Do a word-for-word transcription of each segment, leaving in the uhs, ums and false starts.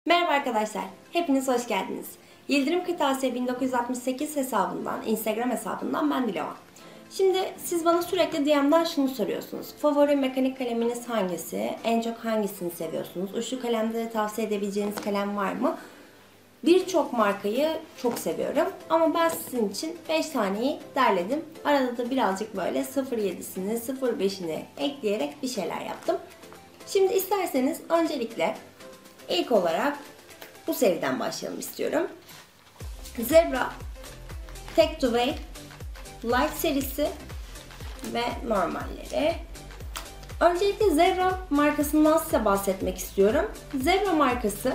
Merhaba arkadaşlar, hepiniz hoş geldiniz. Yıldırım Kırtasiye bin dokuz yüz altmış sekiz hesabından, Instagram hesabından ben Dilovan. Şimdi siz bana sürekli D M'den şunu soruyorsunuz. Favori mekanik kaleminiz hangisi? En çok hangisini seviyorsunuz? Uçlu kalemde tavsiye edebileceğiniz kalem var mı? Birçok markayı çok seviyorum ama ben sizin için beş taneyi derledim. Arada da birazcık böyle sıfır yedisini, sıfır beşini ekleyerek bir şeyler yaptım. Şimdi isterseniz öncelikle İlk olarak bu seriden başlayalım istiyorum. Zebra, Take to Way, Light serisi ve normalleri. Öncelikle Zebra markasından size bahsetmek istiyorum. Zebra markası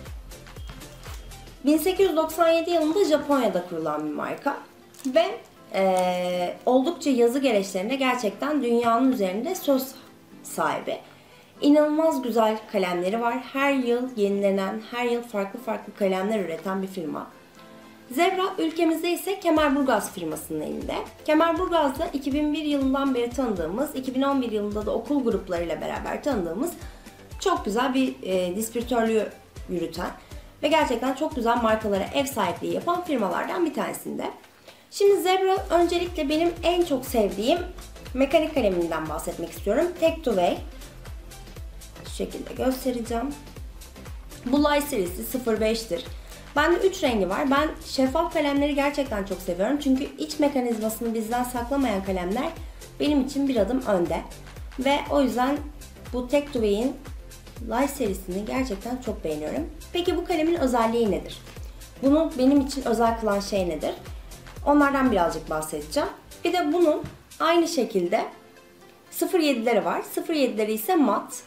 bin sekiz yüz doksan yedi yılında Japonya'da kurulan bir marka ve e, oldukça yazı gereçlerinde gerçekten dünyanın üzerinde söz sahibi. İnanılmaz güzel kalemleri var. Her yıl yenilenen, her yıl farklı farklı kalemler üreten bir firma. Zebra ülkemizde ise Kemerburgaz firmasının elinde. Kemerburgaz'da iki bin bir yılından beri tanıdığımız, iki bin on bir yılında da okul gruplarıyla beraber tanıdığımız çok güzel bir e, distribütörlüğü yürüten ve gerçekten çok güzel markalara ev sahipliği yapan firmalardan bir tanesinde. Şimdi Zebra öncelikle benim en çok sevdiğim mekanik kaleminden bahsetmek istiyorum. Take to Way. Şekilde göstereceğim. Bu Light serisi sıfır beş'tir. Bende üç rengi var. Ben şeffaf kalemleri gerçekten çok seviyorum. Çünkü iç mekanizmasını bizden saklamayan kalemler benim için bir adım önde. Ve o yüzden bu Take to Way'in Light serisini gerçekten çok beğeniyorum. Peki bu kalemin özelliği nedir? Bunu benim için özel kılan şey nedir? Onlardan birazcık bahsedeceğim. Bir de bunun aynı şekilde sıfır yedileri var. sıfır yedileri ise mat.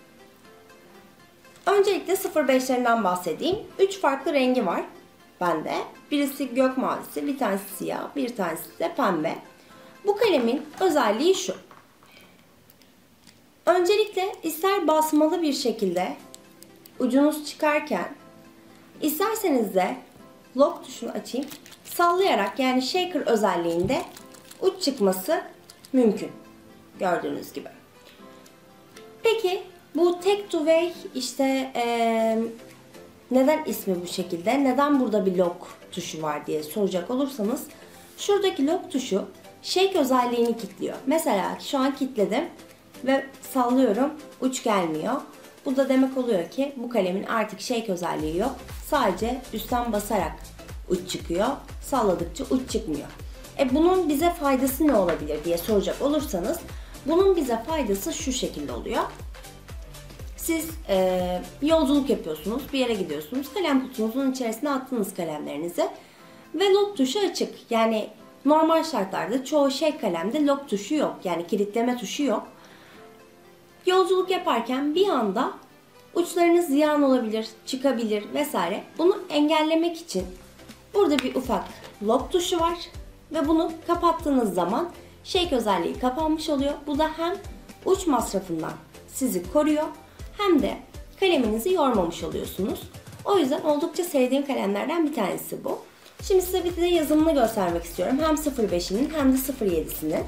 Öncelikle sıfır beş'lerinden bahsedeyim. üç farklı rengi var bende. Birisi gök mavisi, bir tanesi siyah, bir tanesi de pembe. Bu kalemin özelliği şu. Öncelikle ister basmalı bir şekilde ucunuz çıkarken, isterseniz de lock tuşunu açayım, sallayarak yani shaker özelliğinde uç çıkması mümkün. Gördüğünüz gibi. Peki bu Take to Way işte ee, neden ismi bu şekilde, neden burada bir lock tuşu var diye soracak olursanız, şuradaki lock tuşu shake özelliğini kilitliyor. Mesela şu an kilitledim ve sallıyorum, uç gelmiyor. Bu da demek oluyor ki bu kalemin artık shake özelliği yok. Sadece üstten basarak uç çıkıyor. Salladıkça uç çıkmıyor. E bunun bize faydası ne olabilir diye soracak olursanız, bunun bize faydası şu şekilde oluyor. Siz e, yolculuk yapıyorsunuz, bir yere gidiyorsunuz, kalem kutunuzun içerisine attınız kalemlerinizi ve lock tuşu açık. Yani normal şartlarda çoğu şey kalemde lock tuşu yok, yani kilitleme tuşu yok. Yolculuk yaparken bir anda uçlarınız ziyan olabilir, çıkabilir vesaire. Bunu engellemek için burada bir ufak lock tuşu var ve bunu kapattığınız zaman shake özelliği kapanmış oluyor. Bu da hem uç masrafından sizi koruyor, hem de kaleminizi yormamış oluyorsunuz. O yüzden oldukça sevdiğim kalemlerden bir tanesi bu. Şimdi size bir de yazımını göstermek istiyorum. Hem sıfır beş'inin hem de sıfır yedi'sinin.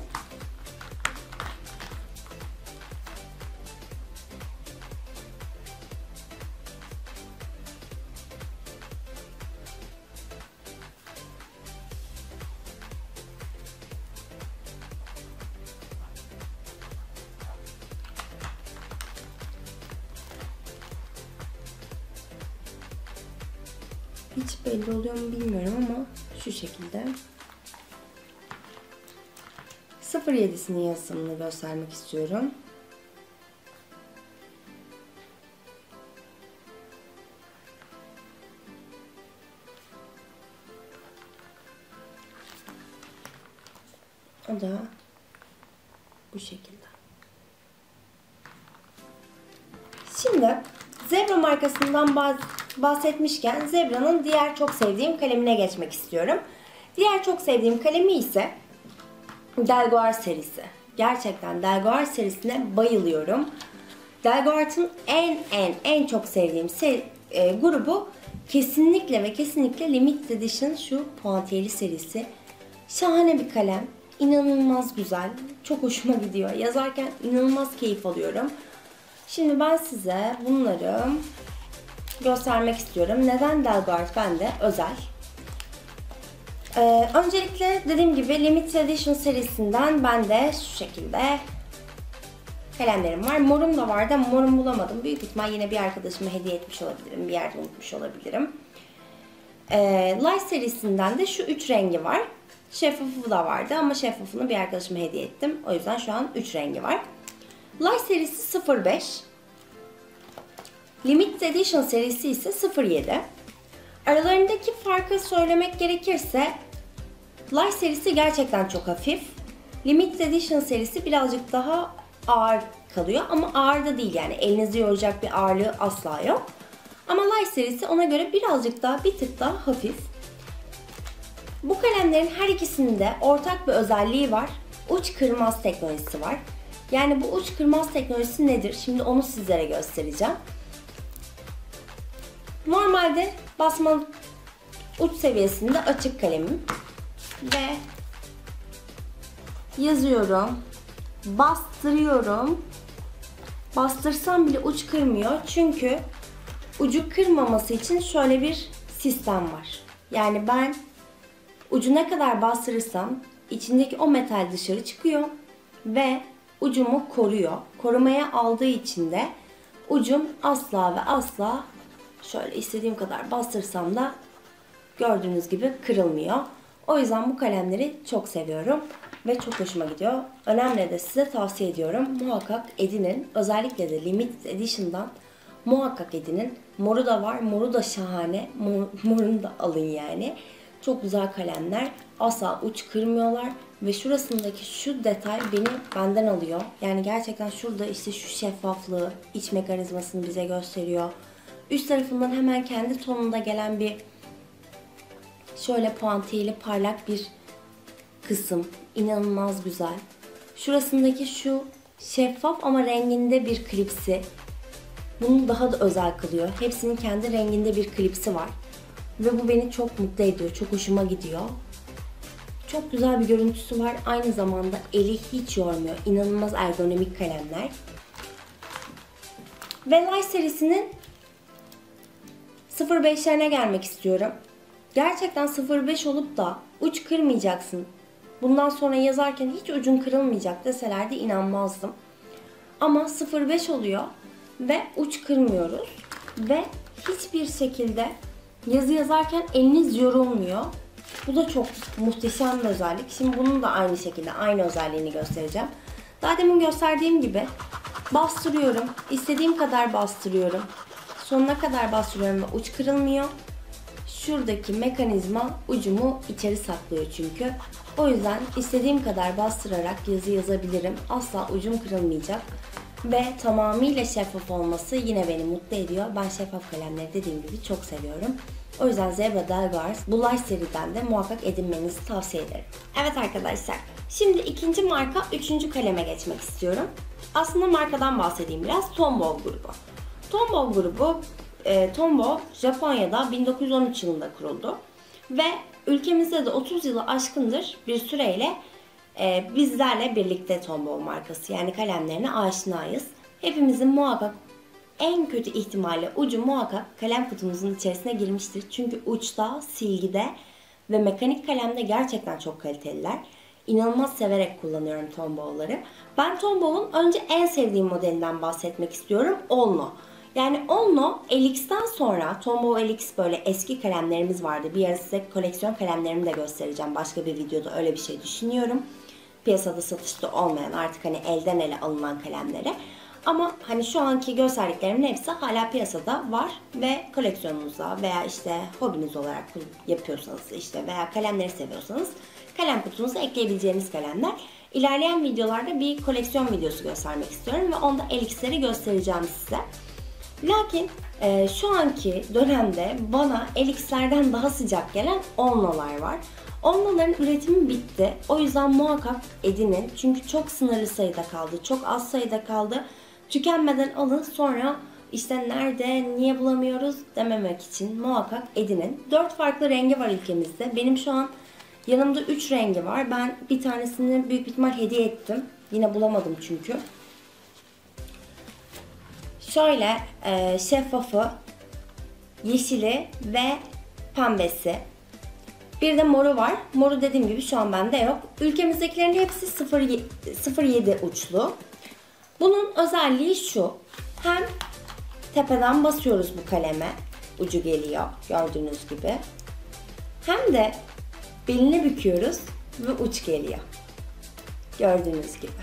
Hiç belli oluyor mu bilmiyorum ama şu şekilde. sıfır yedi'sinin yazımını göstermek istiyorum. O da bu şekilde. Şimdi Zebra markasından bahsetmişken Zebra'nın diğer çok sevdiğim kalemine geçmek istiyorum. Diğer çok sevdiğim kalemi ise Delguard serisi. Gerçekten Delguard serisine bayılıyorum. Delguard'ın en en en çok sevdiğim seri, e, grubu kesinlikle ve kesinlikle Limited Edition şu puantiyeli serisi. Şahane bir kalem. İnanılmaz güzel. Çok hoşuma gidiyor. Yazarken inanılmaz keyif alıyorum. Şimdi ben size bunları göstermek istiyorum. Neden Delgard bende özel? Ee, öncelikle dediğim gibi Limited Edition serisinden bende şu şekilde kalemlerim var. Morum da vardı ama morum bulamadım. Büyük ihtimal yine bir arkadaşıma hediye etmiş olabilirim. Bir yerde unutmuş olabilirim. Ee, Light serisinden de şu üç rengi var. Şeffafı da vardı ama şeffafını bir arkadaşıma hediye ettim. O yüzden şu an üç rengi var. Light serisi sıfır beş. Limited Edition serisi ise sıfır yedi. Aralarındaki farkı söylemek gerekirse Light serisi gerçekten çok hafif. Limited Edition serisi birazcık daha ağır kalıyor ama ağır da değil, yani elinizi yoracak bir ağırlığı asla yok. Ama Light serisi ona göre birazcık daha, bir tık daha hafif. Bu kalemlerin her ikisinde ortak bir özelliği var. Uç kırmaz teknolojisi var. Yani bu uç kırmaz teknolojisi nedir? Şimdi onu sizlere göstereceğim. Normalde basma uç seviyesinde açık kalemim ve yazıyorum, bastırıyorum. Bastırsam bile uç kırmıyor çünkü ucu kırmaması için şöyle bir sistem var. Yani ben ucu ne kadar bastırırsam içindeki o metal dışarı çıkıyor ve ucumu koruyor. Korumaya aldığı için de ucum asla ve asla, şöyle istediğim kadar bastırsam da gördüğünüz gibi kırılmıyor. O yüzden bu kalemleri çok seviyorum ve çok hoşuma gidiyor. Önemli de size tavsiye ediyorum. Muhakkak edinin. Özellikle de Limited Edition'dan muhakkak edinin. Moru da var. Moru da şahane. Mor, morunu da alın yani. Çok güzel kalemler. Asla uç kırmıyorlar. Ve şurasındaki şu detay beni benden alıyor. Yani gerçekten şurada işte şu şeffaflığı, iç mekanizmasını bize gösteriyor. Üst tarafından hemen kendi tonunda gelen bir şöyle puantiyeli parlak bir kısım. İnanılmaz güzel. Şurasındaki şu şeffaf ama renginde bir klipsi bunu daha da özel kılıyor. Hepsinin kendi renginde bir klipsi var. Ve bu beni çok mutlu ediyor. Çok hoşuma gidiyor. Çok güzel bir görüntüsü var. Aynı zamanda eli hiç yormuyor. İnanılmaz ergonomik kalemler. Ve Light serisinin sıfır beşlerine gelmek istiyorum. Gerçekten sıfır beş olup da uç kırmayacaksın, bundan sonra yazarken hiç ucun kırılmayacak deselerdi inanmazdım. Ama sıfır beş oluyor ve uç kırmıyoruz. Ve hiçbir şekilde yazı yazarken eliniz yorulmuyor. Bu da çok muhteşem bir özellik. Şimdi bunun da aynı şekilde aynı özelliğini göstereceğim. Daha demin gösterdiğim gibi bastırıyorum. İstediğim kadar bastırıyorum. Sonuna kadar bastırıyorum ve uç kırılmıyor. Şuradaki mekanizma ucumu içeri saklıyor çünkü. O yüzden istediğim kadar bastırarak yazı yazabilirim. Asla ucum kırılmayacak. Ve tamamıyla şeffaf olması yine beni mutlu ediyor. Ben şeffaf kalemleri dediğim gibi çok seviyorum. O yüzden Zebra Delgard bu Light seriden de muhakkak edinmenizi tavsiye ederim. Evet arkadaşlar, şimdi ikinci marka, üçüncü kaleme geçmek istiyorum. Aslında markadan bahsedeyim biraz. Tombow grubu. Tombow grubu, e, Tombow Japonya'da bin dokuz yüz on üç yılında kuruldu. Ve ülkemizde de otuz yılı aşkındır bir süreyle e, bizlerle birlikte Tombow markası, yani kalemlerine aşinayız. Hepimizin muhakkak en kötü ihtimalle ucu muhakkak kalem kutumuzun içerisine girmiştir. Çünkü uçta, silgide ve mekanik kalemde gerçekten çok kaliteliler. İnanılmaz severek kullanıyorum Tombow'ları. Ben Tombow'un önce en sevdiğim modelinden bahsetmek istiyorum. Olno. Yani Olno L X'ten sonra Tombow L X böyle eski kalemlerimiz vardı. Bir ara size koleksiyon kalemlerimi de göstereceğim. Başka bir videoda öyle bir şey düşünüyorum. Piyasada satışta olmayan, artık hani elden ele alınan kalemlere. Ama hani şu anki gösterdiklerimin hepsi hala piyasada var ve koleksiyonunuza veya işte hobiniz olarak yapıyorsanız işte veya kalemleri seviyorsanız kalem kutunuza ekleyebileceğiniz kalemler. İlerleyen videolarda bir koleksiyon videosu göstermek istiyorum ve onda L X'leri göstereceğim size. Lakin e, şu anki dönemde bana L X'lerden daha sıcak gelen Olno'lar var. Olno'ların üretimi bitti. O yüzden muhakkak edinin. Çünkü çok sınırlı sayıda kaldı. Çok az sayıda kaldı. Tükenmeden alın, sonra işte nerede, niye bulamıyoruz dememek için muhakkak edinin. dört farklı rengi var ülkemizde. Benim şu an yanımda üç rengi var. Ben bir tanesini büyük ihtimal hediye ettim. Yine bulamadım çünkü. Şöyle e, şeffafı yeşili ve pembesi. Bir de moru var. Moru dediğim gibi şu an bende yok. Ülkemizdekilerin hepsi sıfır yedi uçlu. Bunun özelliği şu. Hem tepeden basıyoruz bu kaleme. Ucu geliyor gördüğünüz gibi. Hem de belini büküyoruz ve uç geliyor. Gördüğünüz gibi.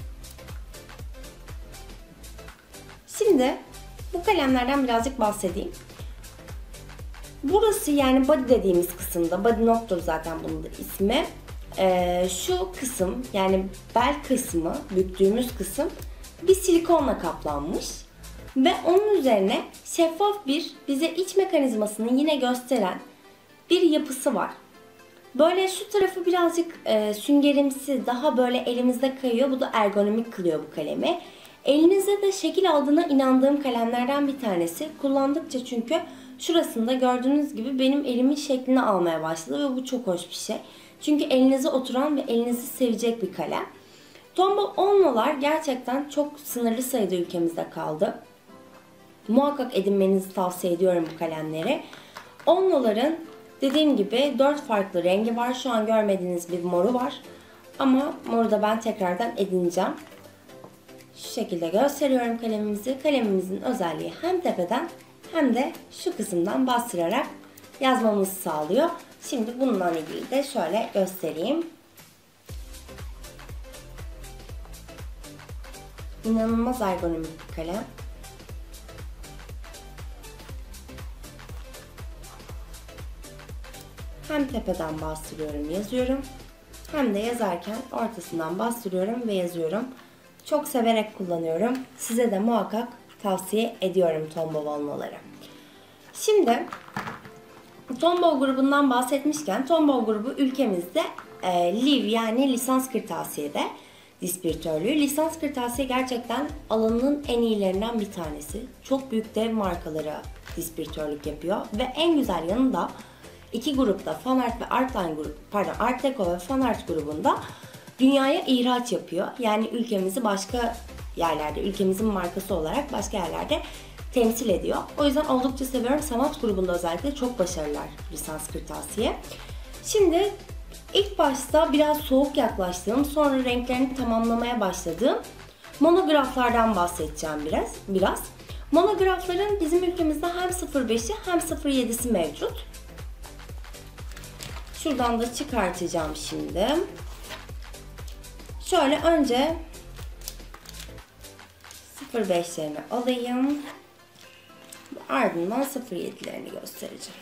Şimdi bu kalemlerden birazcık bahsedeyim. Burası yani body dediğimiz kısımda, body noktalı zaten bunun da ismi. Ee, şu kısım yani bel kısmı, büktüğümüz kısım bir silikonla kaplanmış. Ve onun üzerine şeffaf bir bize iç mekanizmasını yine gösteren bir yapısı var. Böyle şu tarafı birazcık e, süngerimsi, daha böyle elimizde kayıyor. Bu da ergonomik kılıyor bu kalemi. Elinizde de şekil aldığına inandığım kalemlerden bir tanesi. Kullandıkça çünkü şurasında gördüğünüz gibi benim elimin şeklini almaya başladı ve bu çok hoş bir şey. Çünkü elinize oturan ve elinizi sevecek bir kalem. Tombow Onlo'lar gerçekten çok sınırlı sayıda ülkemizde kaldı. Muhakkak edinmenizi tavsiye ediyorum bu kalemleri. Onlo'ların dediğim gibi dört farklı rengi var. Şu an görmediğiniz bir moru var. Ama moru da ben tekrardan edineceğim. Şu şekilde gösteriyorum kalemimizi. Kalemimizin özelliği hem tepeden hem de şu kısımdan bastırarak yazmamızı sağlıyor. Şimdi bununla ilgili de şöyle göstereyim. İnanılmaz ergonomik bir kalem. Hem tepeden bastırıyorum, yazıyorum. Hem de yazarken ortasından bastırıyorum ve yazıyorum. Çok severek kullanıyorum. Size de muhakkak tavsiye ediyorum Tombow Onlo'ları. Şimdi Tombow grubundan bahsetmişken Tombow grubu ülkemizde e, Liv yani lisans kırtasiyede distribütörlüğü. Lisans kırtasiye gerçekten alanının en iyilerinden bir tanesi. Çok büyük dev markalara distribütörlük yapıyor ve en güzel yanı da iki grupta Fanart ve Artline grubu, pardon Art Deco ve Fanart grubunda dünyaya ihraç yapıyor. Yani ülkemizi başka yerlerde, ülkemizin markası olarak başka yerlerde temsil ediyor. O yüzden oldukça seviyorum. Sanat grubunda özellikle çok başarılılar lisans kırtasiye. Şimdi ilk başta biraz soğuk yaklaştığım, sonra renklerini tamamlamaya başladığım monograflardan bahsedeceğim biraz. biraz. Monografların bizim ülkemizde hem sıfır beşi hem sıfır yedisi mevcut. Şuradan da çıkartacağım şimdi. Şöyle önce sıfır beşlerini alayım. Ardından sıfır yedilerini göstereceğim.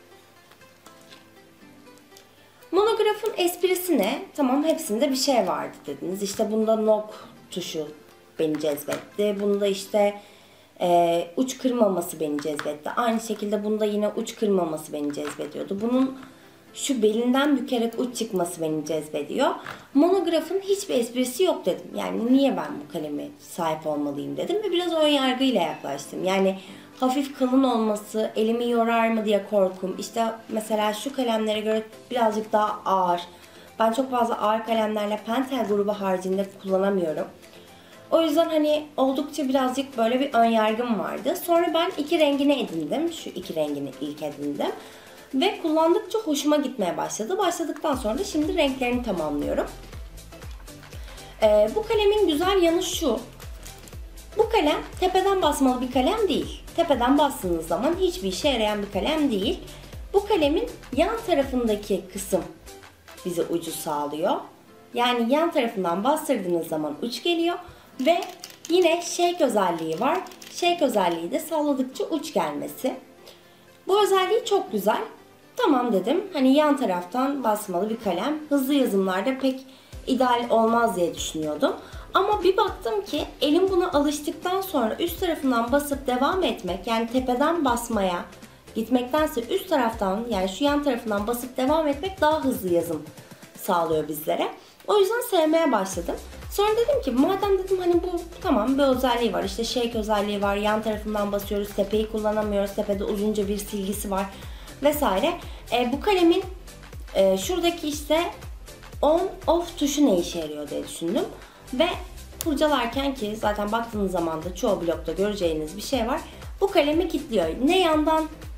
Monografın esprisi ne? Tamam hepsinde bir şey vardı dediniz. İşte bunda nok tuşu beni cezbetti. Bunda işte e, uç kırmaması beni cezbetti. Aynı şekilde bunda yine uç kırmaması beni cezbediyordu. Bunun şu belinden bükerek uç çıkması beni cezbediyor. Monografın hiçbir esprisi yok dedim. Yani niye ben bu kaleme sahip olmalıyım dedim ve biraz ön yargıyla yaklaştım. Yani hafif kalın olması, elimi yorar mı diye korkum. İşte mesela şu kalemlere göre birazcık daha ağır. Ben çok fazla ağır kalemlerle Pentel grubu haricinde kullanamıyorum. O yüzden hani oldukça birazcık böyle bir ön yargım vardı. Sonra ben iki rengini edindim. Şu iki rengini ilk edindim. Ve kullandıkça hoşuma gitmeye başladı. Başladıktan sonra da şimdi renklerini tamamlıyorum. Ee, bu kalemin güzel yanı şu. Bu kalem tepeden basmalı bir kalem değil. Tepeden bastığınız zaman hiçbir işe yarayan bir kalem değil. Bu kalemin yan tarafındaki kısım bize ucu sağlıyor. Yani yan tarafından bastırdığınız zaman uç geliyor. Ve yine shake özelliği var. Shake özelliği de salladıkça uç gelmesi. Bu özelliği çok güzel. Tamam dedim. Hani yan taraftan basmalı bir kalem. Hızlı yazımlarda pek ideal olmaz diye düşünüyordum. Ama bir baktım ki elim buna alıştıktan sonra üst tarafından basıp devam etmek, yani tepeden basmaya gitmektense üst taraftan, yani şu yan tarafından basıp devam etmek daha hızlı yazım sağlıyor bizlere. O yüzden sevmeye başladım. Sonra dedim ki madem dedim hani bu tamam bir özelliği var, işte shake özelliği var, yan tarafından basıyoruz, tepeyi kullanamıyoruz, tepede uzunca bir silgisi var vesaire. E, bu kalemin e, şuradaki işte on off tuşu ne işe yarıyor diye düşündüm. Ve kurcalarken, ki zaten baktığınız zaman da çoğu blokta göreceğiniz bir şey var, bu kalemi kilitliyor. Ne yandan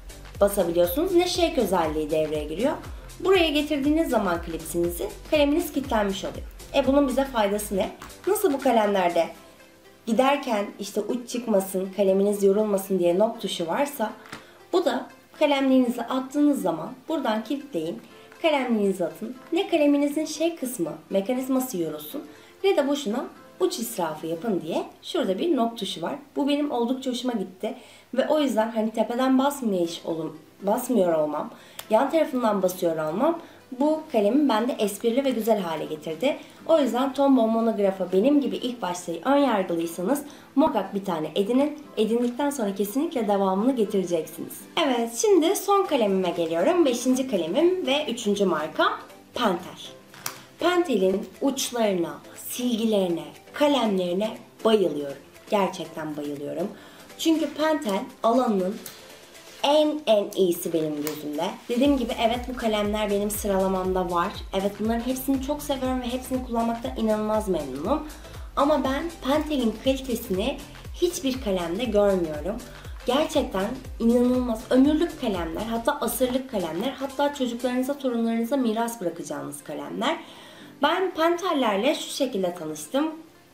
basabiliyorsunuz ne shake özelliği devreye giriyor. Buraya getirdiğiniz zaman klipsinizi kaleminiz kilitlenmiş oluyor. E bunun bize faydası ne? Nasıl bu kalemlerde giderken işte uç çıkmasın, kaleminiz yorulmasın diye nok tuşu varsa, bu da kalemliğinizi attığınız zaman buradan kilitleyin, kalemliğinizi atın. Ne kaleminizin şey kısmı, mekanizması yorulsun ne de boşuna uç israfı yapın diye şurada bir nok tuşu var. Bu benim oldukça hoşuma gitti ve o yüzden hani tepeden basmıyor, olum, basmıyor olmam, yan tarafından basıyor olmam bu kalemi bende esprili ve güzel hale getirdi. O yüzden Tombow Monograph'a benim gibi ilk başta ön yargılıysanız muhakkak bir tane edinin. Edindikten sonra kesinlikle devamını getireceksiniz. Evet, şimdi son kalemime geliyorum. Beşinci kalemim ve üçüncü marka Pentel. Pentel'in uçlarına, silgilerine, kalemlerine bayılıyorum. Gerçekten bayılıyorum. Çünkü Pentel alanının en en iyisi benim gözümde. Dediğim gibi evet, bu kalemler benim sıralamamda var. Evet, bunların hepsini çok seviyorum ve hepsini kullanmaktan inanılmaz memnunum. Ama ben Pentel'in kalitesini hiçbir kalemde görmüyorum. Gerçekten inanılmaz. Ömürlük kalemler, hatta asırlık kalemler, hatta çocuklarınıza, torunlarınıza miras bırakacağınız kalemler. Ben Pentel'lerle şu şekilde tanıştım.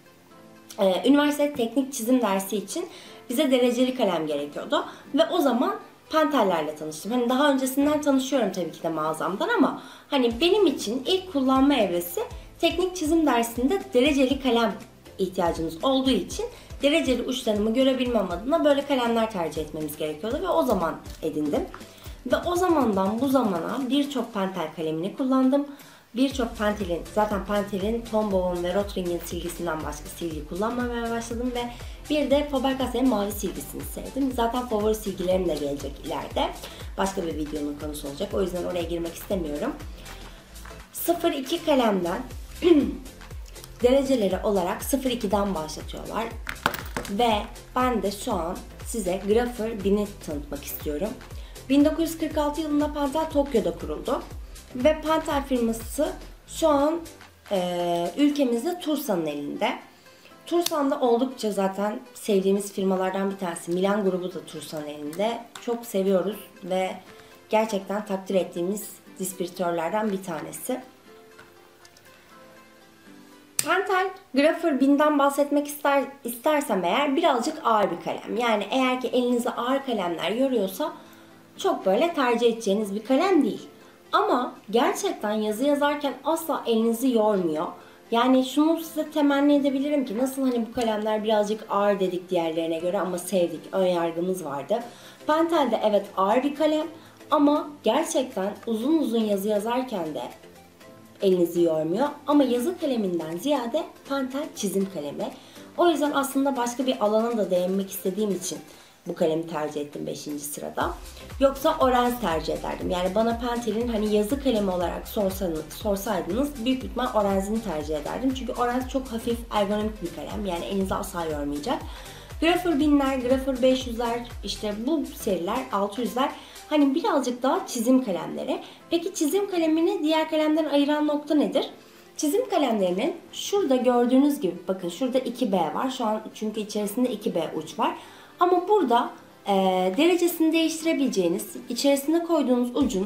Ee, üniversite teknik çizim dersi için bize dereceli kalem gerekiyordu. Ve o zaman Pentel'lerle tanıştım. Hani daha öncesinden tanışıyorum tabii ki de mağazamdan, ama hani benim için ilk kullanma evresi teknik çizim dersinde dereceli kalem ihtiyacımız olduğu için dereceli uçlarımı görebilmem adına böyle kalemler tercih etmemiz gerekiyordu ve o zaman edindim. Ve o zamandan bu zamana birçok Pentel kalemini kullandım. Birçok Pentel'in, zaten Pentel'in Tombow'un ve Rotring'in silgisinden başka silgi kullanmamaya başladım ve bir de Faber-Castell'in mavi silgisini sevdim. Zaten favori silgilerim de gelecek ileride. Başka bir videonun konusu olacak. O yüzden oraya girmek istemiyorum. sıfır iki kalemden dereceleri olarak sıfır iki'den başlatıyorlar. Ve ben de şu an size Grapher bin'i tanıtmak istiyorum. bin dokuz yüz kırk altı yılında Pentel Tokyo'da kuruldu. Ve Pentel firması şu an e, ülkemizde Tursan'ın elinde. Tursan'da oldukça zaten sevdiğimiz firmalardan bir tanesi. Milan grubu da Tursan'ın elinde. Çok seviyoruz ve gerçekten takdir ettiğimiz distribütörlerden bir tanesi. Pentel Grapher bin'den bahsetmek ister, istersem eğer birazcık ağır bir kalem. Yani eğer ki elinize ağır kalemler yoruyorsa çok böyle tercih edeceğiniz bir kalem değil. Ama gerçekten yazı yazarken asla elinizi yormuyor. Yani şunu size temenni edebilirim ki nasıl hani bu kalemler birazcık ağır dedik diğerlerine göre ama sevdik, ön yargımız vardı. Pentel'de evet ağır bir kalem ama gerçekten uzun uzun yazı yazarken de elinizi yormuyor. Ama yazı kaleminden ziyade Pentel çizim kalemi. O yüzden aslında başka bir alana da değinmek istediğim için bu kalemi tercih ettim beşinci sırada. Yoksa Orange tercih ederdim. Yani bana Pentel'in hani yazı kalemi olarak sorsanız, sorsaydınız büyük ihtimal Orange'ini tercih ederdim. Çünkü Orange çok hafif, ergonomik bir kalem. Yani elinizi asla yormayacak. Grapher binler, Grapher beş yüzler, işte bu seriler, altı yüzler hani birazcık daha çizim kalemleri. Peki çizim kalemini diğer kalemden ayıran nokta nedir? Çizim kalemlerinin şurada gördüğünüz gibi, bakın şurada iki B var. Şu an çünkü içerisinde iki B uç var. Ama burada e, derecesini değiştirebileceğiniz, içerisine koyduğunuz ucun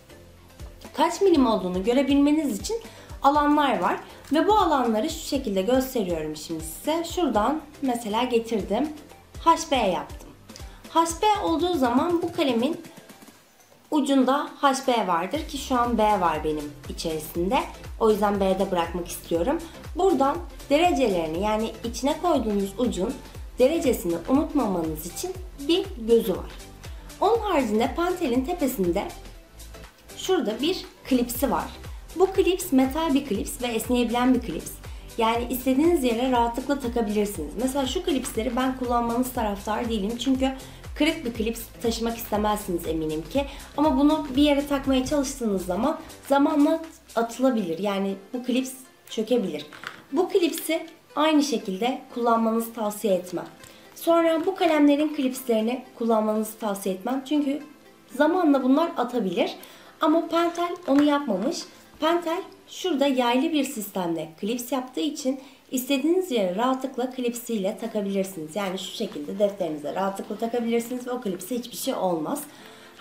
kaç milim olduğunu görebilmeniz için alanlar var. Ve bu alanları şu şekilde gösteriyorum şimdi size. Şuradan mesela getirdim. H B yaptım. H B olduğu zaman bu kalemin ucunda H B vardır ki şu an B var benim içerisinde. O yüzden B'de bırakmak istiyorum. Buradan derecelerini, yani içine koyduğunuz ucun derecesini unutmamanız için bir gözü var. Onun haricinde Pentel'in tepesinde şurada bir klipsi var. Bu klips metal bir klips ve esneyebilen bir klips. Yani istediğiniz yere rahatlıkla takabilirsiniz. Mesela şu klipsleri ben kullanmanız taraftar değilim. Çünkü kırık bir klips taşımak istemezsiniz eminim ki. Ama bunu bir yere takmaya çalıştığınız zaman zamanla atılabilir. Yani bu klips çökebilir. Bu klipsi aynı şekilde kullanmanızı tavsiye etmem. Sonra bu kalemlerin klipslerini kullanmanızı tavsiye etmem. Çünkü zamanla bunlar atabilir. Ama Pentel onu yapmamış. Pentel şurada yaylı bir sistemde klips yaptığı için istediğiniz yere rahatlıkla klipsiyle takabilirsiniz. Yani şu şekilde defterinize rahatlıkla takabilirsiniz ve o klipse hiçbir şey olmaz.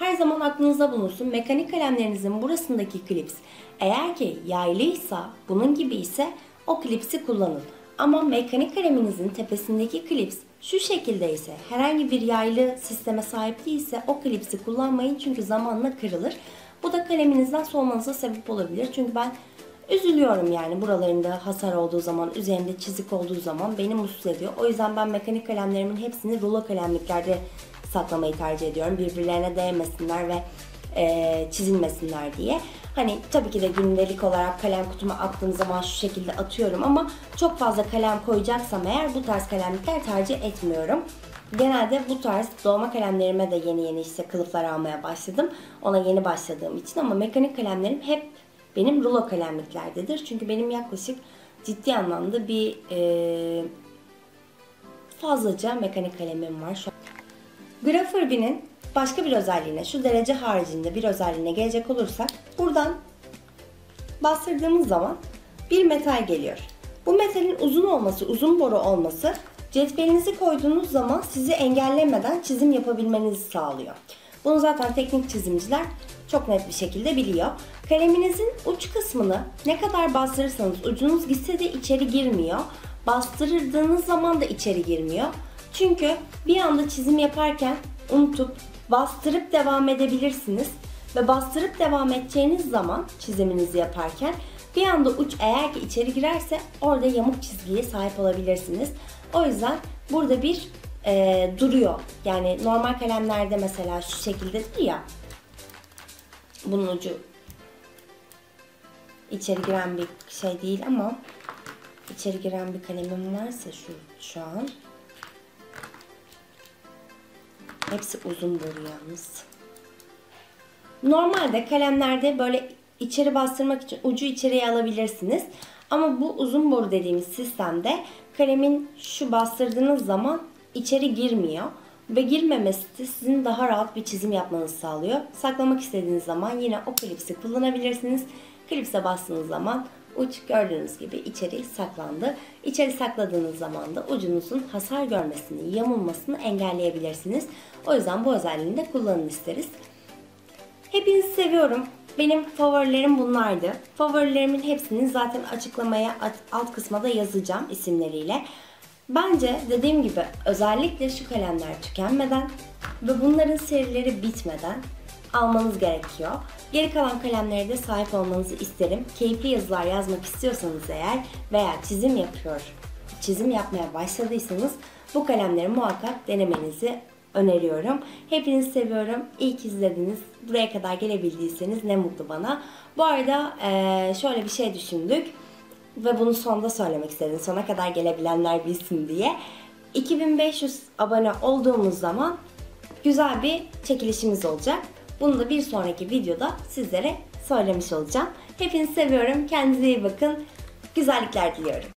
Her zaman aklınızda bulunsun. Mekanik kalemlerinizin burasındaki klips eğer ki yaylıysa, bunun gibi ise o klipsi kullanın. Ama mekanik kaleminizin tepesindeki klips şu şekilde ise, herhangi bir yaylı sisteme sahip değilse o klipsi kullanmayın çünkü zamanla kırılır. Bu da kaleminizden soğumanıza sebep olabilir. Çünkü ben üzülüyorum yani buralarında hasar olduğu zaman, üzerinde çizik olduğu zaman beni mutsuz ediyor. O yüzden ben mekanik kalemlerimin hepsini rulo kalemliklerde saklamayı tercih ediyorum. Birbirlerine değmesinler ve e, çizilmesinler diye. Hani tabii ki de gündelik olarak kalem kutuma attığım zaman şu şekilde atıyorum ama çok fazla kalem koyacaksam eğer bu tarz kalemlikler tercih etmiyorum. Genelde bu tarz dolma kalemlerime de yeni yeni işte kılıflar almaya başladım. Ona yeni başladığım için ama mekanik kalemlerim hep benim rulo kalemliklerdedir. Çünkü benim yaklaşık ciddi anlamda bir e, fazlaca mekanik kalemim var şu an. Grapher-B'nin başka bir özelliğine, şu derece haricinde bir özelliğine gelecek olursak, buradan bastırdığımız zaman bir metal geliyor. Bu metalin uzun olması, uzun boru olması cetvelinizi koyduğunuz zaman sizi engellemeden çizim yapabilmenizi sağlıyor. Bunu zaten teknik çizimciler çok net bir şekilde biliyor. Kaleminizin uç kısmını ne kadar bastırırsanız ucunuz gitse de içeri girmiyor. Bastırdığınız zaman da içeri girmiyor. Çünkü bir anda çizim yaparken unutup bastırıp devam edebilirsiniz. Ve bastırıp devam edeceğiniz zaman çiziminizi yaparken bir anda uç eğer ki içeri girerse orada yamuk çizgiye sahip olabilirsiniz. O yüzden burada bir e, duruyor. Yani normal kalemlerde mesela şu şekildedir ya. Bunun ucu içeri giren bir şey değil ama içeri giren bir kalemim varsa şu, şu an. Hepsi uzun boru yalnız. Normalde kalemlerde böyle içeri bastırmak için ucu içeriye alabilirsiniz. Ama bu uzun boru dediğimiz sistemde kalemin şu bastırdığınız zaman içeri girmiyor. Ve girmemesi de sizin daha rahat bir çizim yapmanızı sağlıyor. Saklamak istediğiniz zaman yine o klipsi kullanabilirsiniz. Klipse bastığınız zaman uç gördüğünüz gibi içeri saklandı. İçeri sakladığınız zaman da ucunuzun hasar görmesini, yamulmasını engelleyebilirsiniz. O yüzden bu özelliğini de kullanın isteriz. Hepinizi seviyorum. Benim favorilerim bunlardı. Favorilerimin hepsini zaten açıklamaya alt kısma da yazacağım isimleriyle. Bence dediğim gibi özellikle şu kalemler tükenmeden ve bunların serileri bitmeden almanız gerekiyor. Geri kalan kalemlere de sahip olmanızı isterim. Keyifli yazılar yazmak istiyorsanız eğer veya çizim yapıyor, çizim yapmaya başladıysanız bu kalemleri muhakkak denemenizi öneriyorum. Hepinizi seviyorum. İyi ki izlediniz. Buraya kadar gelebildiyseniz ne mutlu bana. Bu arada şöyle bir şey düşündük. Ve bunu sonda söylemek istedim. Sona kadar gelebilenler bilsin diye. iki bin beş yüz abone olduğumuz zaman güzel bir çekilişimiz olacak. Bunu da bir sonraki videoda sizlere söylemiş olacağım. Hepinizi seviyorum. Kendinize iyi bakın. Güzellikler diliyorum.